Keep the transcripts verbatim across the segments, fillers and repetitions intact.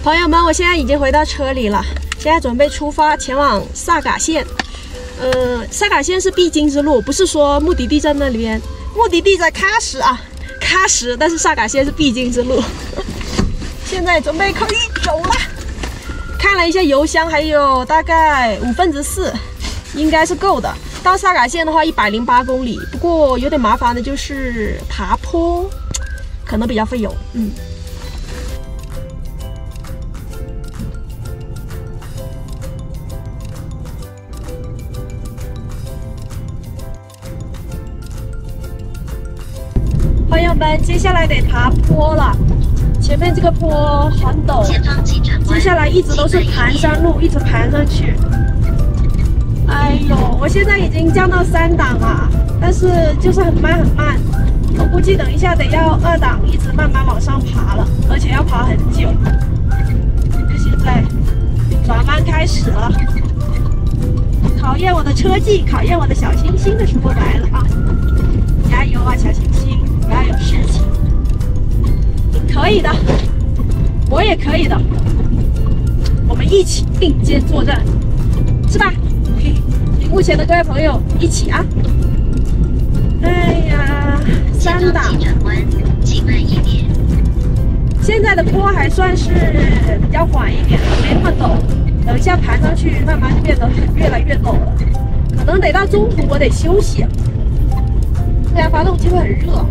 朋友们，我现在已经回到车里了，现在准备出发前往萨嘎县。呃，萨嘎县是必经之路，不是说目的地在那里边，目的地在喀什啊，喀什，但是萨嘎县是必经之路。现在准备可以走了。看了一下油箱，还有大概五分之四，应该是够的。到萨嘎县的话，一百零八公里，不过有点麻烦的就是爬坡，可能比较费油。嗯。朋友们，接下来得爬坡了。前面这个坡很陡，接下来一直都是盘山路，一直盘上去。哎呦，我现在已经降到三档了，但是就是很慢很慢。我估计等一下得要二档，一直慢慢往上爬了，而且要爬很久。现在转弯开始了，考验我的车技，考验我的小星星的时候来了啊！加油啊，小星星，不要有事情。你可以的，我也可以的，我们一起并肩作战，是吧？屏幕前的各位朋友，一起啊！哎呀，三档，现在的坡还算是比较缓一点，没那么陡。等一下盘上去，慢慢就变得越来越陡了，可能得到中途我得休息。对呀，发动机会很热。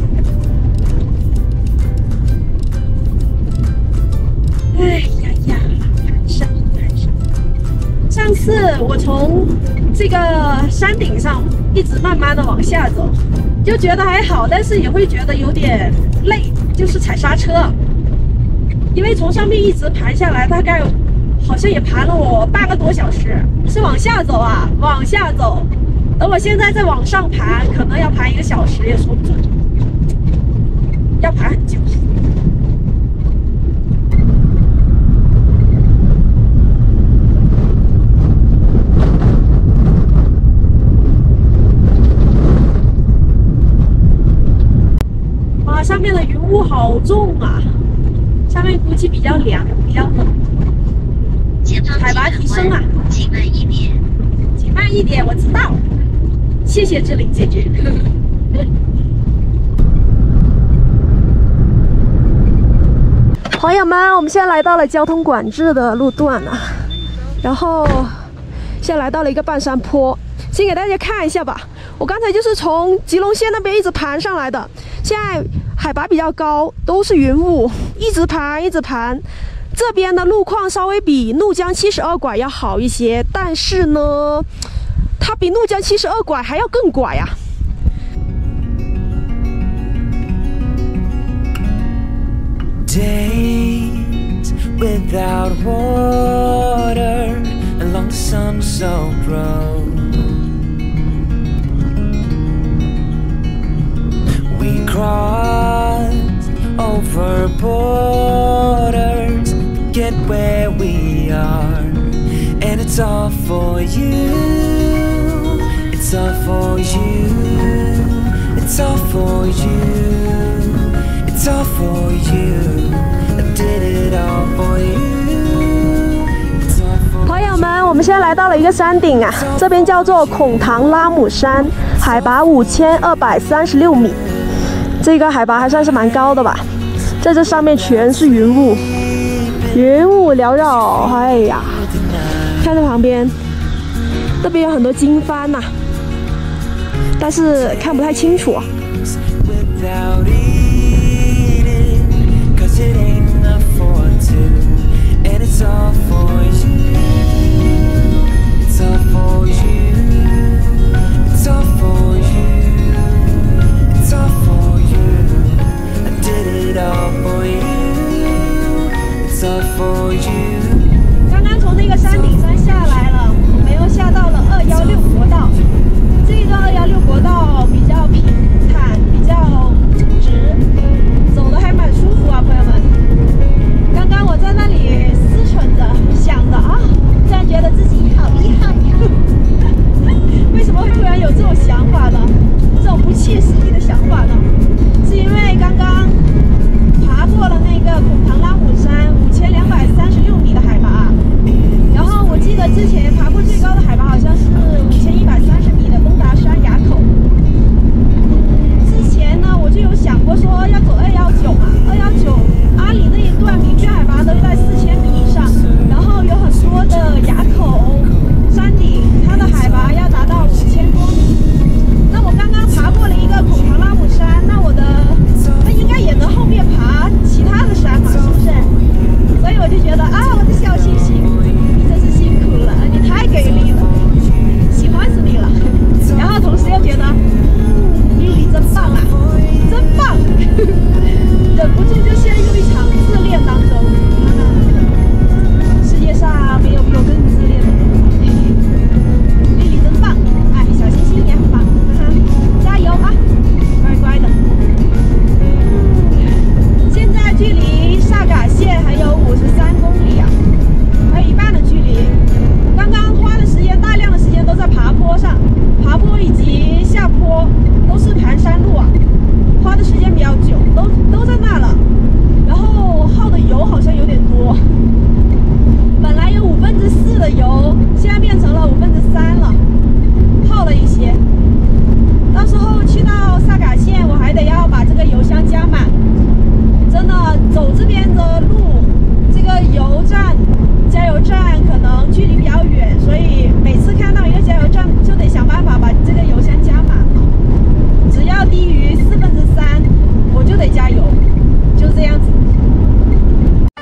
哎呀呀，上上！上次我从这个山顶上一直慢慢的往下走，就觉得还好，但是也会觉得有点累，就是踩刹车。因为从上面一直盘下来，大概好像也盘了我半个多小时。是往下走啊，往下走。等我现在再往上盘，可能要盘一个小时也说不准，要盘很久。哇，上面的云雾好重啊！上面估计比较凉，比较冷。海拔提升啊！请慢一点，请慢一点，我知道。谢谢志玲姐姐。朋友们，我们现在来到了交通管制的路段了，然后现在来到了一个半山坡，先给大家看一下吧。我刚才就是从吉隆县那边一直盘上来的，现在海拔比较高，都是云雾，一直盘一直盘。这边的路况稍微比怒江七十二拐要好一些，但是呢，它比怒江七十二拐还要更拐呀、啊。 Days without water along the sun-soaked road. We crossed over borders to get where we are, and it's all for you. It's all for you. It's all for you. It's all for you. I did it all for you. It's all for 朋友们，我们现在来到了一个山顶啊，这边叫做孔唐拉姆山，海拔五千二百三十六米，这个海拔还算是蛮高的吧。在这上面全是云雾，云雾缭绕。哎呀，看这旁边，这边有很多经幡呐、啊，但是看不太清楚啊。刚刚从那个山顶上下来了，我们又下到了二一六国道。这个二一六国道比较平坦，比较直，走的还蛮舒服啊，朋友们。刚刚我在那里思忖着，想着啊，突然觉得自己好厉害。为什么会突然有这种想法呢？这种不切实际的想法呢？是因为刚刚爬过了那个孔唐拉姆山五千两百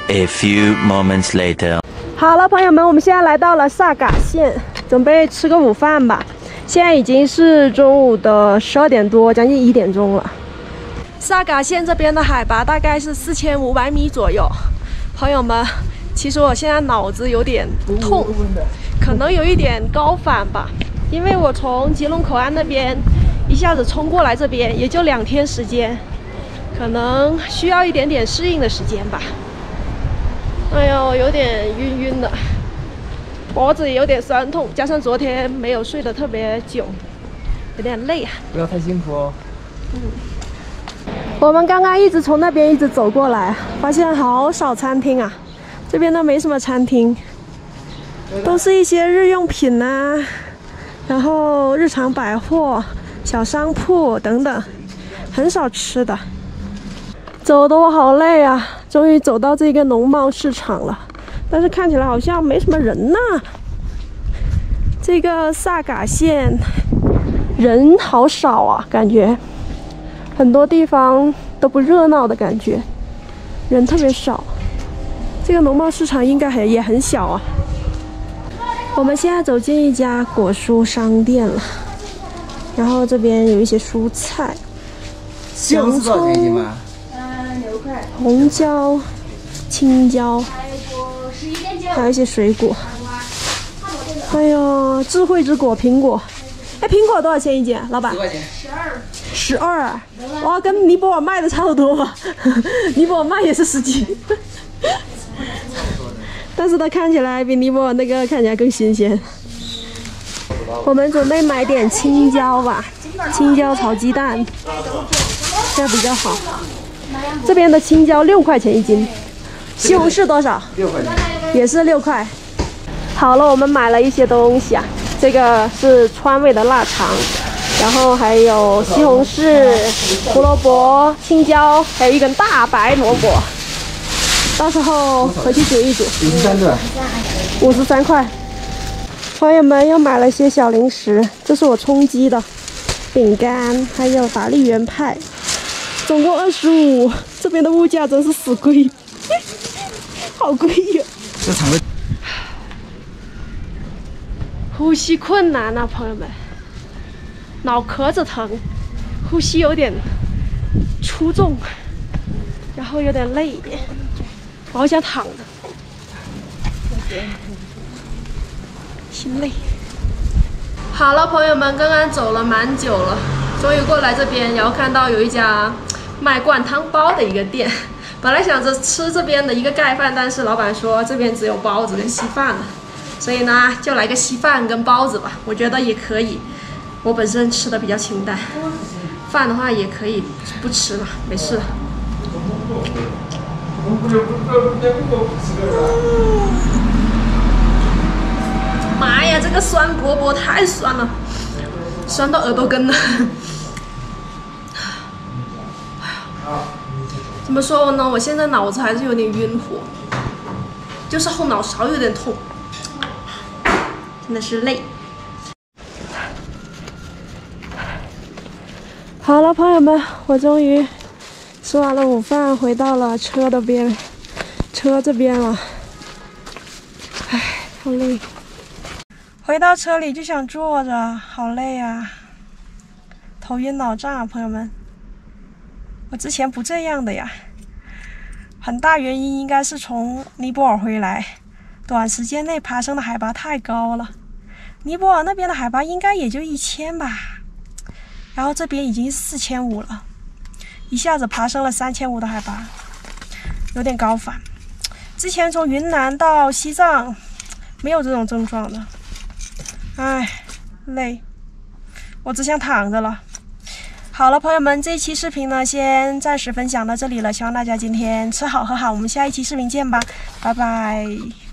A few moments later. 好了，朋友们，我们现在来到了萨嘎县，准备吃个午饭吧。现在已经是中午的十二点多，将近一点钟了。萨嘎县这边的海拔大概是四千五百米左右。朋友们，其实我现在脑子有点痛，可能有一点高反吧，因为我从吉隆口岸那边一下子冲过来这边，也就两天时间，可能需要一点点适应的时间吧。哎呦，有点晕晕的，脖子也有点酸痛，加上昨天没有睡得特别久，有点累啊。 不要太辛苦哦。 嗯。我们刚刚一直从那边一直走过来，发现好少餐厅啊，这边都没什么餐厅，都是一些日用品啊，然后日常百货、小商铺等等，很少吃的。走得我好累啊，终于走到这个农贸市场了，但是看起来好像没什么人呢。这个萨嘎县人好少啊，感觉。很多地方都不热闹的感觉，人特别少。这个农贸市场应该很也很小啊。我们现在走进一家果蔬商店了，然后这边有一些蔬菜，洋葱、红椒、青椒，还有一些水果。哎呦，智慧之果苹果，哎，苹果多少钱一斤？老板？十块钱。十二。十二啊！哇，跟尼泊尔卖的差不多吧？尼泊尔卖也是十几，但是它看起来比尼泊尔那个看起来更新鲜。我们准备买点青椒吧，青椒炒鸡蛋，这样比较好。这边的青椒六块钱一斤，西红柿多少？六块钱，也是六块。好了，我们买了一些东西啊，这个是川味的腊肠。然后还有西红柿、胡萝卜、青椒，还有一根大白萝卜，到时候回去煮一煮。五十三对，五十三块。朋友们又买了些小零食，这是我充饥的饼干，还有达利园派，总共二十五。这边的物价真是死贵，好贵呀！这肠胃呼吸困难啊，朋友们。脑壳子疼，呼吸有点出重，然后有点累，我好想躺着，心累。好了，朋友们，刚刚走了蛮久了，终于过来这边，然后看到有一家卖灌汤包的一个店。本来想着吃这边的一个盖饭，但是老板说这边只有包子跟稀饭了，所以呢就来个稀饭跟包子吧，我觉得也可以。我本身吃的比较清淡，饭的话也可以不吃了，没事了。妈呀，这个酸饽饽太酸了，酸到耳朵根了。怎么说呢？我现在脑子还是有点晕火，就是后脑勺有点痛，真的是累。好了，朋友们，我终于吃完了午饭，回到了车的边，车这边了。唉，好累。回到车里就想坐着，好累啊，头晕脑胀啊，朋友们。我之前不这样的呀，很大原因应该是从尼泊尔回来，短时间内爬升的海拔太高了。尼泊尔那边的海拔应该也就一千吧。然后这边已经四千五了，一下子爬升了三千五的海拔，有点高反。之前从云南到西藏没有这种症状的，唉，累，我只想躺着了。好了，朋友们，这一期视频呢，先暂时分享到这里了，希望大家今天吃好喝好，我们下一期视频见吧，拜拜。